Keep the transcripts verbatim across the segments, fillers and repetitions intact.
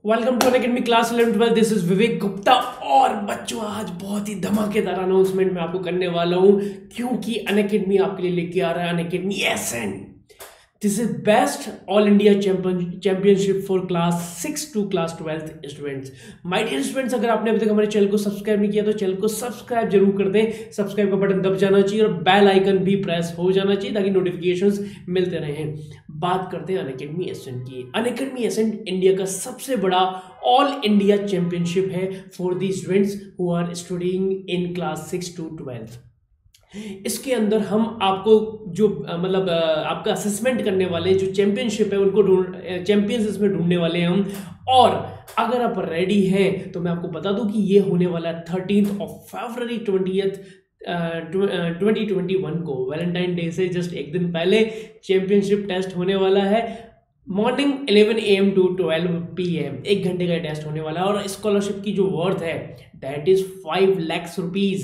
Welcome to Unacademy class eleven twelve. This is Vivek Gupta. और बच्चों आज बहुत ही धमाकेदार अनाउंसमेंट मैं आपको करने वाला हूं, क्योंकि अनअकैडमी आपके लिए लेके आ रहा है Unacademy SN. This is best all India championship for class six to class twelfth students. My dear students, अगर आपने अभी तक हमारे चैनल को सब्सक्राइब नहीं किया तो चैनल को सब्सक्राइब जरूर कर दें। सब्सक्राइब का बटन दब जाना चाहिए और बेल आइकन भी प्रेस हो जाना चाहिए ताकि नोटिफिकेशंस मिलते रहें। बात करते हैं अनअकैडमी एसएन की। अनअकैडमी एसएन इंडिया का सबसे बड़ा ऑल इंडिया चैंपियनशिप है for the students who are studying in class six to twelfth. इसके अंदर हम आपको जो मतलब आपका असेसमेंट करने वाले जो चैंपियनशिप है उनको ढूंढ चैंपियंस इसमें ढूंढने वाले हैं हम। और अगर आप रेडी हैं तो मैं आपको बता दूं कि ये होने वाला है thirteenth of February twentieth twenty twenty one को, वैलेंटाइन डे से जस्ट एक दिन पहले चैंपियनशिप टेस्ट होने वाला है। Morning eleven A M to twelve P M एक घंटे का टेस्ट होने वाला है। और स्कॉलरशिप की जो वर्थ है that is five lakhs rupees,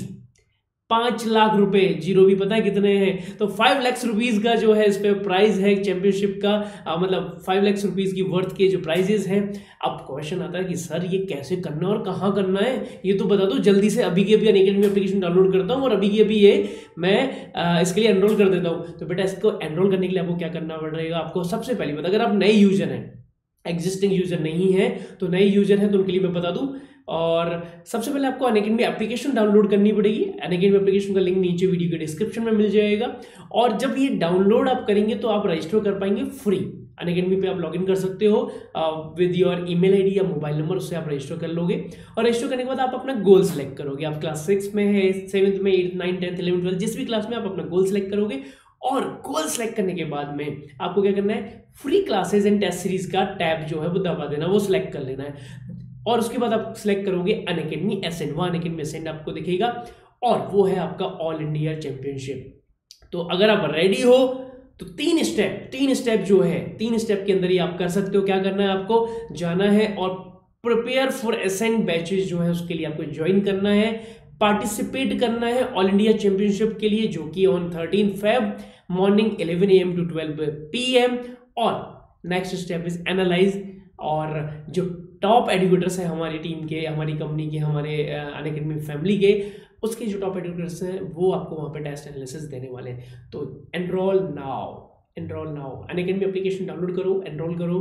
पांच लाख रुपए। जीरो भी पता है कितने हैं, तो फाइव लैक्स रुपीज का जो है इस पे प्राइज है चैंपियनशिप का। आ, मतलब फाइव लैक्स रुपीज की वर्थ के जो प्राइजेस हैं। अब क्वेश्चन आता है कि सर ये कैसे करना है और कहाँ करना है, ये तो बता दो जल्दी से। अभी की अभी अनअकैडमी एप्लीकेशन डाउनलोड करता हूँ और अभी की अभी ये मैं आ, इसके लिए एनरोल कर देता हूँ। तो बेटा इसको एनरोल करने के लिए आपको क्या करना पड़ेगा, आपको सबसे पहली बात, अगर आप नए यूजर हैं, एग्जिस्टिंग यूजर नहीं है तो नए यूजर है तो उनके लिए मैं बता दूं। और सबसे पहले आपको अनअकैडमी एप्लीकेशन डाउनलोड करनी पड़ेगी। अनअकैडमी एप्लीकेशन का लिंक नीचे वीडियो के डिस्क्रिप्शन में मिल जाएगा। और जब ये डाउनलोड आप करेंगे तो आप रजिस्टर कर पाएंगे फ्री। अनअकैडमी पे आप लॉगिन कर सकते हो विद योर ईमेल आईडी या मोबाइल नंबर, उससे आप रजिस्टर कर लोगे। और रजिस्टर करने के बाद आप अपना गोल सेलेक्ट करोगे। आप क्लास सिक्स में है, सेवन्थ में, eighth nine tenth eleven twelfth जिस भी क्लास में आप अपना गोल सेलेक्ट करोगे। और गोल सेलेक्ट करने के बाद में आपको क्या करना है, free classes and test series का टैब जो है वो दबा देना, वो सिलेक्ट कर लेना है। और उसके बाद आप सिलेक्ट करोगे अनअकैडमी एसएन, वहां अनअकैडमी एसएन आपको दिखेगा और वो है आपका ऑल इंडिया चैंपियनशिप। तो अगर आप रेडी हो तो तीन स्टेप तीन स्टेप जो है तीन स्टेप के अंदर ही आप कर सकते हो। क्या करना है, आपको जाना है और प्रिपेयर फॉर एसएन बैचेस जो है उसके लिए आपको ज्वाइन करना है, पार्टिसिपेट करना है ऑल इंडिया चैंपियनशिप के लिए, जो कि on thirteen Feb morning eleven A M to twelve P M. और नेक्स्ट स्टेप इज एनालाइज। और जो टॉप एडुकेटर्स हैं हमारी टीम के, हमारी कंपनी के, हमारे अनअकैडमी फैमिली के, उसके जो टॉप एडुकेटर्स हैं वो आपको वहाँ पे टेस्ट एनालिसिस देने वाले हैं। तो enrol now, enrol now. Unacademy application download करो, एनरोल करो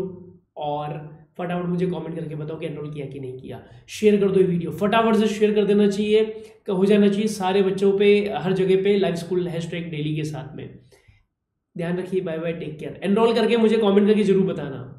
और फटाफट मुझे कमेंट करके बताओ कि एनरोल किया कि नहीं किया। शेयर कर दो ये वीडियो, फटाफट से शेयर कर देना चाहिए, हो जाना चाहिए सारे बच्चों पे, हर जगह पे लाइव स्कूल हैशटैग डेली के साथ में। ध्यान रखिए, bye bye, take care. Enrol करके मुझे कमेंट करके जरूर बताना।